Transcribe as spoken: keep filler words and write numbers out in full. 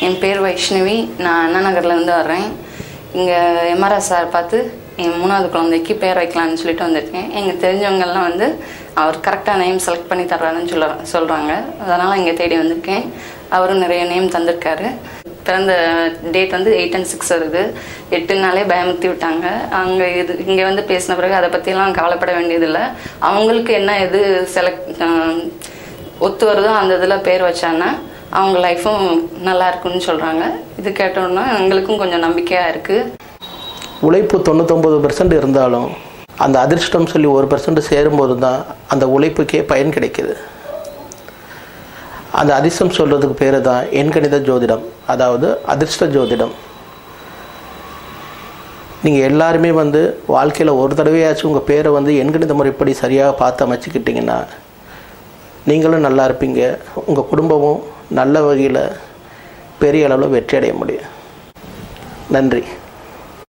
என் பேர் வைஷ்ணவி. நான் அண்ணா நகர்லேருந்து வர்றேன். இங்கே எம்ஆர்எஸ் சார் பார்த்து என் மூணாவது குழந்தைக்கு பேர் வைக்கலான்னு சொல்லிட்டு வந்திருக்கேன். எங்கள் தெரிஞ்சவங்கெல்லாம் வந்து அவர் கரெக்டாக நேம் செலக்ட் பண்ணி தர்றாருன்னு சொல்ல சொல்கிறாங்க. அதனால் இங்கே தேடி வந்திருக்கேன். அவரும் நிறைய நேம் தந்திருக்காரு. பிறந்த டேட் வந்து எயிட் அண்ட் சிக்ஸ் வருது. எட்டு நாளே பயமுறுத்தி விட்டாங்க. அங்கே இது இங்கே வந்து பேசின பிறகு அதை பற்றிலாம் கவலைப்பட வேண்டியதில்லை. அவங்களுக்கு என்ன எது செலக்ட் ஒத்து வருதோ அந்த இதில் பேர் வச்சாங்கன்னா அவங்க லைஃப்பும் நல்லா இருக்குன்னு சொல்கிறாங்க. இது கேட்டோன்னா எங்களுக்கும் கொஞ்சம் நம்பிக்கையாக இருக்குது. உழைப்பு தொண்ணூத்தொம்பது பெர்சன்ட் இருந்தாலும் அந்த அதிர்ஷ்டம் சொல்லி ஒரு பெர்சன்ட் சேரும்போது தான் அந்த உழைப்புக்கே பயன் கிடைக்கிது. அந்த அதிர்ஷ்டம் சொல்கிறதுக்கு பேர் தான் எண்கணித ஜோதிடம், அதாவது அதிர்ஷ்ட ஜோதிடம். நீங்கள் எல்லாருமே வந்து வாழ்க்கையில் ஒரு தடவையாச்சும் உங்கள் பேரை வந்து எண்கணித முறைப்படி சரியாக பார்த்து அமைச்சிக்கிட்டிங்கன்னா நீங்களும் நல்லா இருப்பீங்க. உங்கள் குடும்பமும் நல்ல வகையில் பெரிய அளவில் வெற்றி அடைய முடியும். நன்றி.